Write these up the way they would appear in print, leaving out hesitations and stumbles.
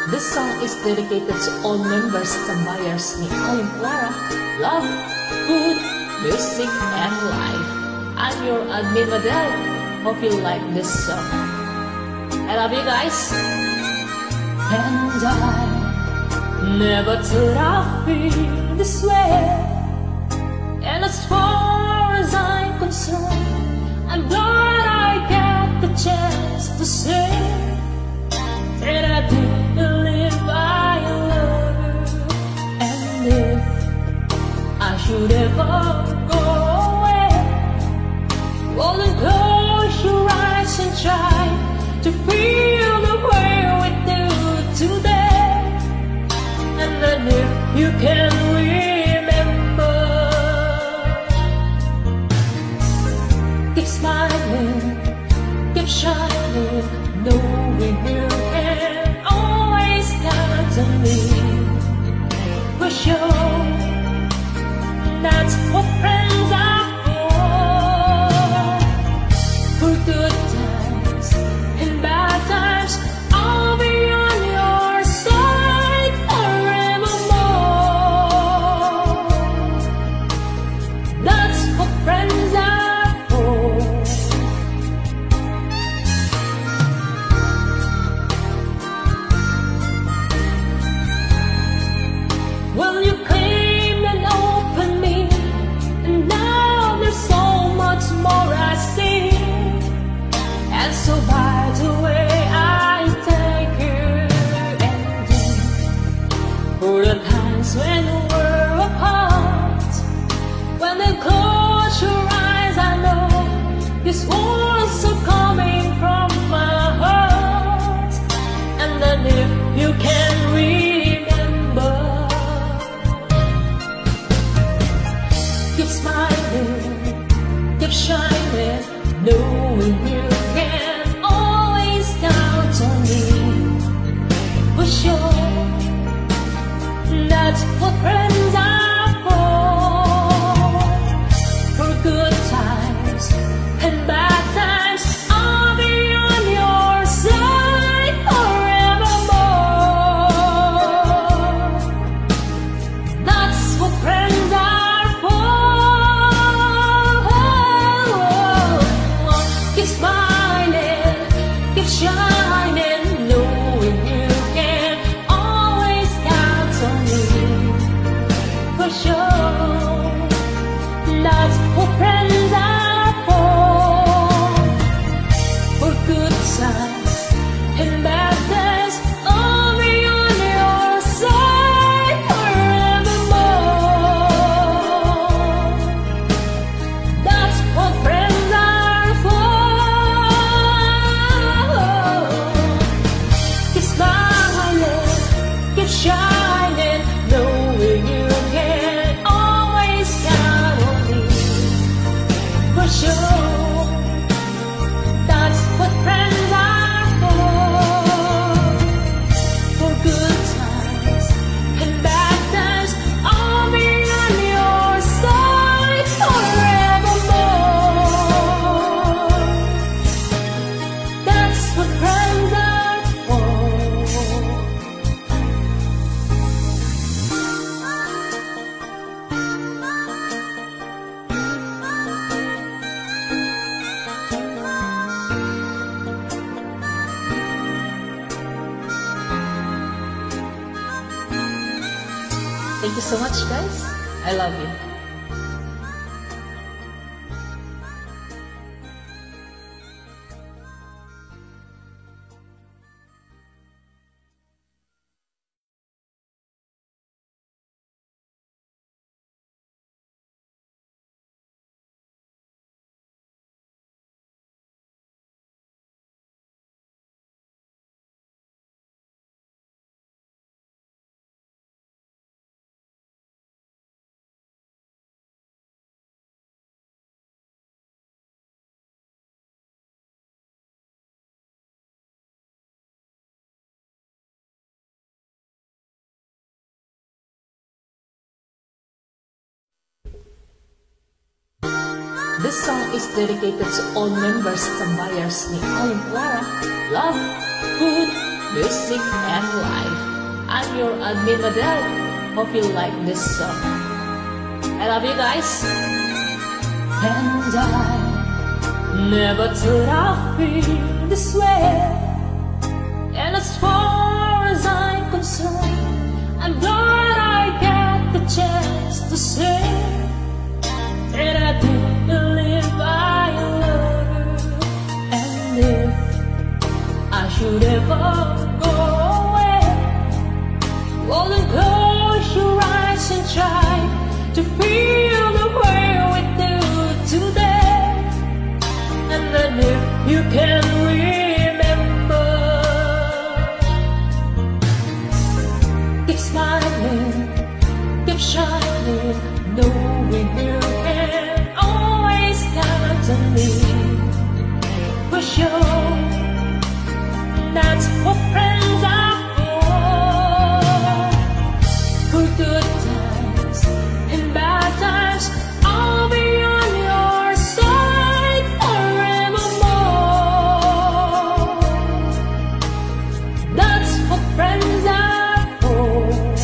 This song is dedicated to all members of Myers ni Aling Clara, love, food, music, and life. I'm your admin Madel. Hope you like this song. I love you guys. And I never thought I'd feel this way. And as far as I'm concerned, I'm glad I get the chance to say that I do believe I love you. And if I should ever go away, well then close your eyes and try to feel the way we do today. And then if you can remember, keep smiling, keep shining, knowing you can always count on me. For sure, that's what friends are for. For good times and bad times, I'll be on your side forevermore. That's what friends are for. Well, you came and opened me, and now there's so much more I see. And so by the way, I thank you and you for the times when we're apart. When they close your eyes, I know these words are coming from my heart. And then if you can remember, keep smiling, keep shining, knowing you can always count on me. For sure, that's what friends are for. For good times and bad times, I'll be on your side forevermore. That's what friends are for. Keep smiling, keep shining, knowing you can always count on me. For sure, that's what friends are for. For good times and bad times, I'll be on your side forevermore. That's what friends are for. Keep smiling, keep shining, knowing you can always count on me. For sure, that's what friends are for. For good times and bad times, I'll be on your side forevermore. That's what friends are for. Thank you so much, guys. I love you. This song is dedicated to all members of Myers ni Aling Clara, love, food, music, and life. I'm your admin Madel. Hope you like this song. I love you guys. And I never thought I'd feel this way. And as far as I'm concerned, I'm glad I got the chance to say that I do believe I love you. And if I should ever go away, well then close your eyes and try to feel the way we do today. And then if you can remember, keep smiling, keep shining, knowing you can always count on me. For sure, that's what friends are for. For good times and bad times, I'll be on your side forevermore. That's what friends are for.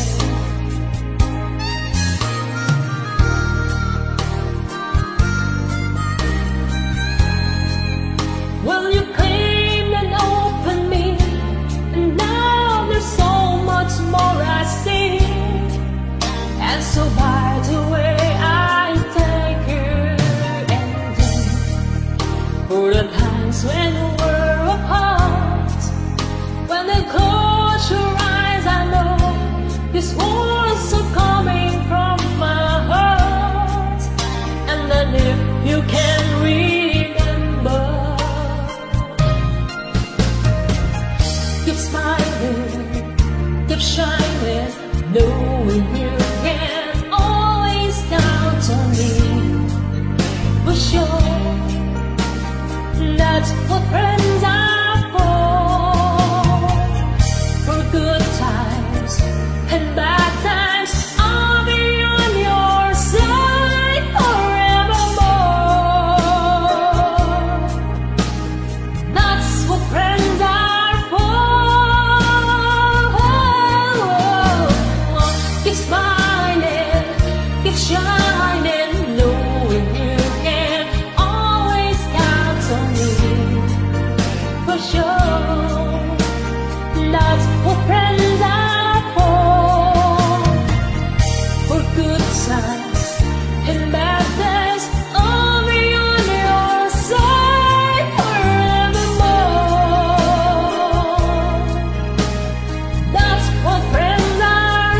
Well, you claimed and opened me, and now there's so much more I see. And so by the way I take you, and for the times when we're apart, when they close your eyes, I know these words are coming from my heart. And then if you can remember, keep smiling, keep shining, knowing you can always count on me. For sure, that's what friends are for. For good times and bad times, I'll be on your side forevermore. That's what friends are for. Keep smiling, keep shining, knowing you can always count on me. For sure, that's what friends are for. For good times and bad days, I'll be on your side forevermore. That's what friends are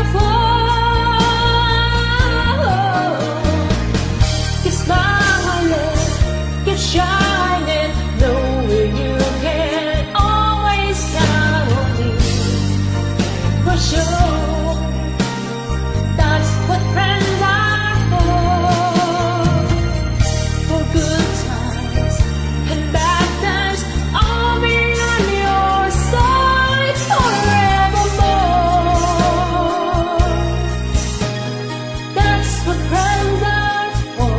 for. Keep smiling, keep shining, knowing you can always count on me. For sure, that's what friends are for. For good times and bad times, I'll be on your side forevermore. That's what friends are for.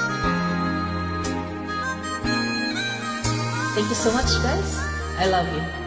Thank you so much, guys. I love you.